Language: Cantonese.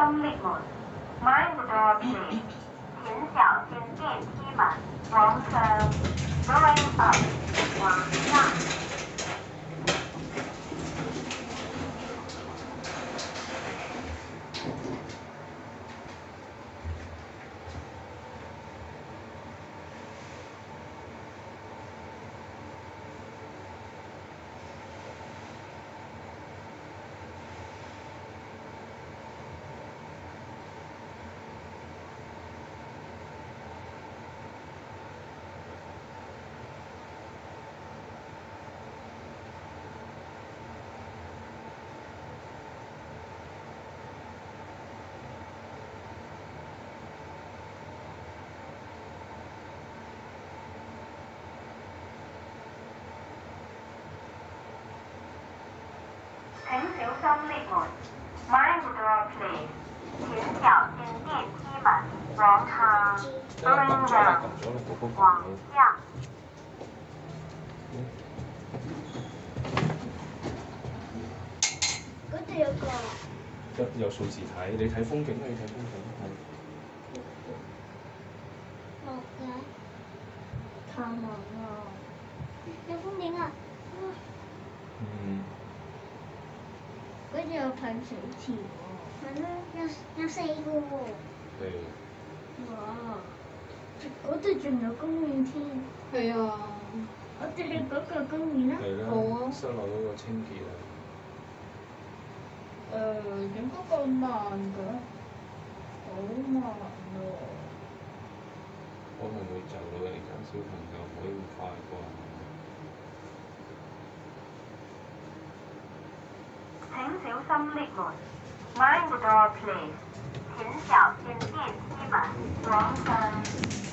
心 lift 門 ，Mind the door please，請小心電梯門，往上 ，Going up， 往上。請小心 lift 門 ，Mind the door please，請小心電梯門，往下 ，Going down， 往下。 嗰度有個。 有數字睇，你睇風景啊！你睇風景係。 落嘅。太忙啦！有風景啊！ 嗯。 嗰度有噴水池喎。係咯，有4個喎。 係。 哇！嗰度仲有公園添。 係啊。 我哋去嗰個公園啦。 係啦。 好啊。 室內嗰個清潔啊。 點解咁慢嘅？好慢喎。 可能會就到嚟緊小朋友唔可以咁快啩。 請小心 lift 門 ，Mind the door please，請小心電梯門，往上。